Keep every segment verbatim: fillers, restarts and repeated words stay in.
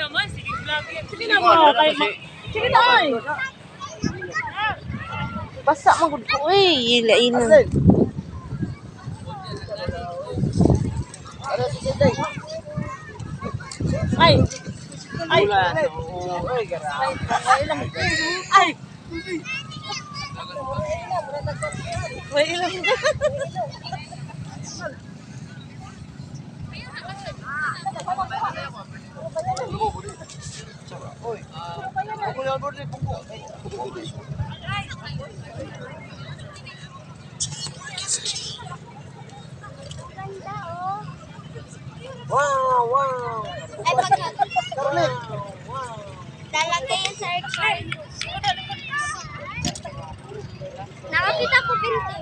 naman, sige lagi. Sige na mo. Sige na ay. Basa magud ko eh, ilain. Ay. Ay. Ay. May ilang. Wow, wow. Ay, pag... Lalagay yung search. Nakakita ko pinto.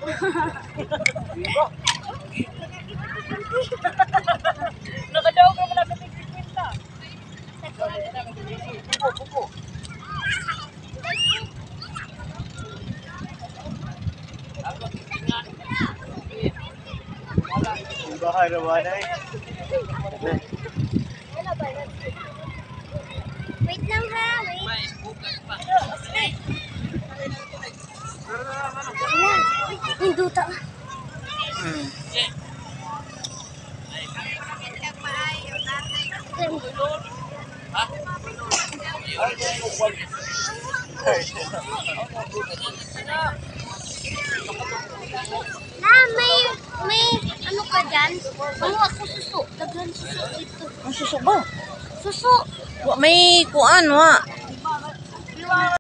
Nakadaw ka mo na pinta. Bahay naman ay. Wait lang ha, wait. Yung duta. Na, may, may, ano ka dyan? Ano ako suso? Daghan suso dito. Ang suso ba? Suso. Wa may kuan wa.